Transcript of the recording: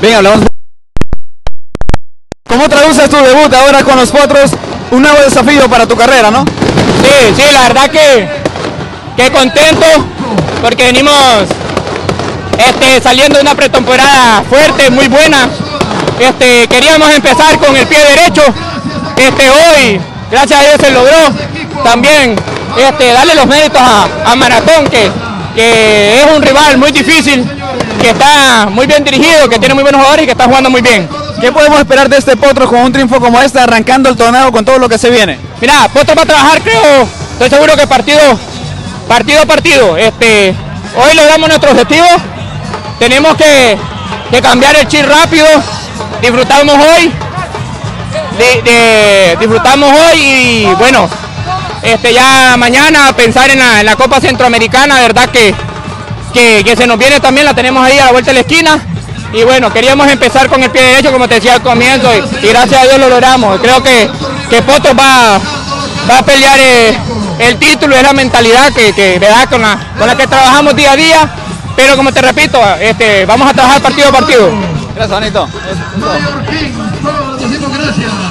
Bien, hablamos. ¿Cómo traduces tu debut ahora con los Potros? Un nuevo desafío para tu carrera, ¿no? Sí, la verdad que contento porque venimos saliendo de una pretemporada fuerte, muy buena. Queríamos empezar con el pie derecho. Hoy, gracias a Dios se logró. También darle los méritos a Maratón, que es un rival muy difícil, que está muy bien dirigido, que tiene muy buenos jugadores y que está jugando muy bien. ¿Qué podemos esperar de este Potros con un triunfo como este, arrancando el torneo con todo lo que se viene? Mira, Potros va a trabajar, creo, estoy seguro que partido a partido. Hoy logramos nuestro objetivo, tenemos que cambiar el chip rápido, disfrutamos hoy y bueno, ya mañana pensar en la Copa Centroamericana, verdad que se nos viene también, la tenemos ahí a la vuelta de la esquina. Y bueno, queríamos empezar con el pie derecho, como te decía al comienzo, y gracias a Dios lo logramos. Creo que Potros va a pelear el título, es la mentalidad ¿verdad? Con la que trabajamos día a día, pero como te repito, vamos a trabajar partido a partido. Gracias, Juanito.